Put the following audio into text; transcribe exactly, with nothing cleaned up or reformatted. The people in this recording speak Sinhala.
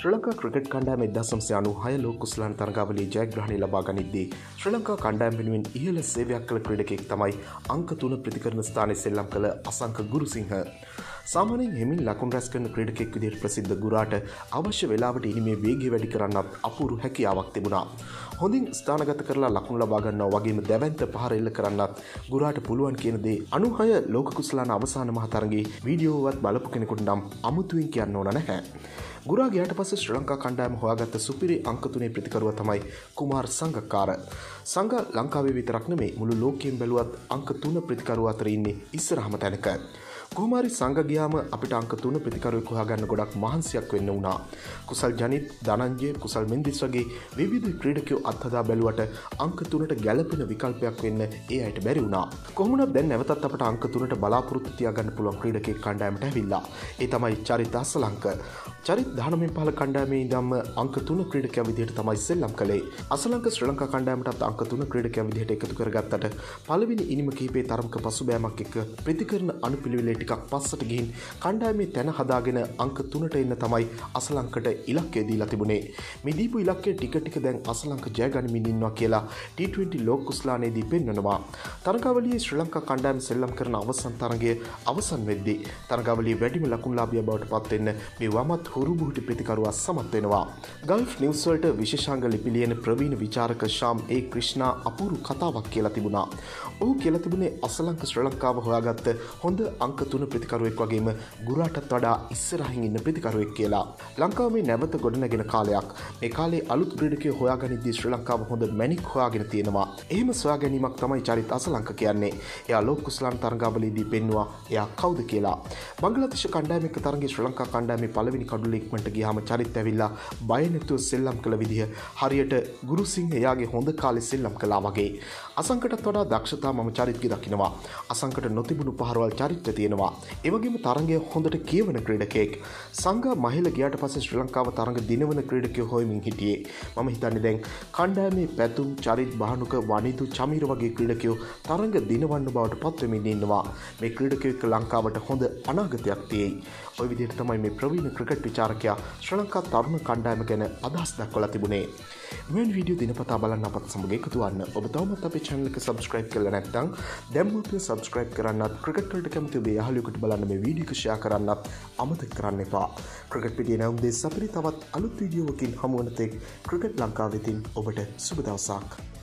ශ්‍රී ලංකා ක්‍රිකට් කණ්ඩායම එක්දහස් නවසිය අනූ හය ලෝක කුසලාන තරගාවලියේ ජයග්‍රහණය ලබා ගනිද්දී ශ්‍රී ලංකා කණ්ඩායම වෙනුවෙන් ඉහළ සේවයක් කළ ක්‍රීඩකයෙක් තමයි අංක තුන ප්‍රතිකරණ ස්ථානයේ සෙල්ලම් කළ අසංක ගුරුසිංහ. සාමාන්‍යයෙන් හෙමින් ලකුණු රැස් කරන ක්‍රීඩකයෙක් විදිහට ප්‍රසිද්ධ ගුරාට අවශ්‍ය වෙලාවට ඉනිමේ වේගය වැඩි කරන්නත් අපූරු හැකියාවක් තිබුණා. හොඳින් ස්ථානගත කරලා ලකුණු ලබා ගන්නවා වගේම දැවැන්ත පහර එල්ල කරන්නත් ගුරාට පුළුවන් කියන දේ අනූහය ලෝක කුසලාන අවසාන මහ තරගයේ වීඩියෝවත් බලපු කෙනෙකුට නම් අමුතුවෙන් කියන්න ඕන නැහැ. ගුරා ගියාට පස්සේ ශ්‍රී ලංකා කණ්ඩායම හොයාගත්ත සුපිරි අංක තුනේ ප්‍රතිකරුවා තමයි කුමාර් සංගකාර. සංග ලංකාවේ විතරක් නෙමෙයි මුළු ලෝකයෙන් බැලුවත් අංක තුන ප්‍රතිකරුවා අතර ඉන්නේ ඉස්සරහම තැනක. කොහොමාරි සංග ගියාම අපිට අංක තුන ප්‍රතිකරුවෙක් හොයාගන්න ගොඩක් මහන්සියක් වෙන්න වුණා. කුසල් ජනිත්, ධනංජය, කුසල් මෙන්දිස් වගේ විවිධ ක්‍රීඩකයෝ අත්හදා බැලුවට අංක තුනට ගැළපෙන විකල්පයක් වෙන්න ඒ අයට බැරි වුණා. කොහොමුණත් දැන් නැවතත් අපට අංක තුනට බලාපොරොත්තු තියාගන්න පුළුවන් ක්‍රීඩකයෙක් කණ්ඩායමට ඇවිල්ලා. ඒ තමයි චරිත අසලංක. චරිත් දහනවයෙන් පහළ කණ්ඩායමේ ඉඳන්ම අංක තුන ක්‍රීඩකයා විදිහට තමයි සෙල්ලම් කළේ. අසලංක ශ්‍රී ලංකා කණ්ඩායමටත් අංක තුන ක්‍රීඩකයා විදිහට එකතු කරගත්තට පළවෙනි ඉනිම කිහිපේ තරමක පසුබෑමක් එක්ක ප්‍රතිකරණ අනුපිළිවෙලේ ටිකක් පස්සට ගිහින් කණ්ඩායමේ තැන හදාගෙන අංක තුනට එන්න තමයි අසලංකට ඉලක්කය දීලා තිබුණේ. මේ දීපු ඉලක්කය ටික ටික දැන් අසලංක ජය ගනිමින් ඉන්නවා කියලා ටී ට්වෙන්ටි ලෝක කුසලානේදී පෙන්වනවා. තරගාවලියේ ශ්‍රී ලංකා කණ්ඩායම සෙල්ලම් කරන අවසන් තරගය අවසන් වෙද්දී තරගාවලියේ වැඩිම ලකුණුලාභියා බවට පත් වෙන්න මේ වමත් හුරුබුහුටි ප්‍රතිකරුවා සමත් වෙනවා. ගල්ෆ් නිවුස් වලට විශේෂාංග ලිපි ලියන ප්‍රවීණ විචාරක ශාම් ඒ ක්‍රිෂ්නා අපූරු කතාවක් කියලා තිබුණා. ඔහු කියලා තිබුණේ අසලංක ශ්‍රී ලංකාව හොයාගත්ත හොඳ අංක තුන ප්‍රතිකරුවෙක් වගේම ගුරාටත් වඩා ඉස්සරහින් ඉන්න ප්‍රතිකරුවෙක් කියලා. ලංකාව මේ නැවත ගොඩනගෙන කාලයක්. මේ කාලේ අලුත් ක්‍රීඩකයෝ හොයාගනිද්දී ශ්‍රී ලංකාව හොඳ මැණික් හොයාගෙන තියෙනවා. එහෙම සොයා ගැනීමක් තමයි චරිත අසලංක කියන්නේ. එයා ලෝක කුසලාන තරගාවලියේදී පෙන්නවා එයා කවුද කියලා. බංග්ලාදේශ කණ්ඩායම එක්ක තරගයේ ශ්‍රී ලංකා කණ්ඩායමේ පළවෙනි කඩුල ඉක්මනට ගියාම චරිත ඇවිල්ලා බය නැතුව සෙල්ලම් කළ විදිහ හරියට ගුරුසිංහ එයාගේ හොඳ කාලේ සෙල්ලම් කළා වගේ. අසංකටත් වඩා දක්ෂතා මම චරිත්ගේ දකින්නවා. අසංකට නොතිබුණු පහරවල් චරිත්‍ය තියෙනවා. ඒ වගේම තරගය හොඳට කියවන ක්‍රීඩකයෙක්. සංගා මහිල ගියාට පස්සේ ශ්‍රී ලංකාව තරග දිනවන ක්‍රීඩකයෝ හොයමින් හිටියේ. මම හිතන්නේ දැන් කණ්ඩායමේ පැතුම්, චරිත් බහනුක, වනිදු, චමීර වගේ ක්‍රීඩකයෝ තරග දිනවන්න බවට පත් වෙමින් ඉන්නවා. මේ ක්‍රීඩකයෝ එක්ක ලංකාවට හොඳ අනාගතයක් තියෙයි. ඔය විදිහට තමයි මේ ප්‍රවීණ ක්‍රිකට් විචාරකයා ශ්‍රී ලංකා තරුණ කණ්ඩායම ගැන අදහස් දක්වලා තිබුණේ. මෙවැනි වීඩියෝ දිනපතා බලන්න අපත් සමග එකතු වෙන්න. ඔබ තවමත් අපේ channel එක subscribe කරලා නැත්නම් දැන්ම අපිව subscribe කරන්නත්, ක්‍රිකට් වලට කැමති ඔබේ යාළුවෙකුට බලන්න මේ වීඩියෝ එක share කරන්නත් අමතක කරන්න එපා. ක්‍රිකට් පිටියේ නැවුම් දෙස් අපිට තවත් අලුත් වීඩියෝවකින් හමු වන තෙක් ක්‍රිකට් ලංකාව වෙතින් ඔබට සුබ දවසක්.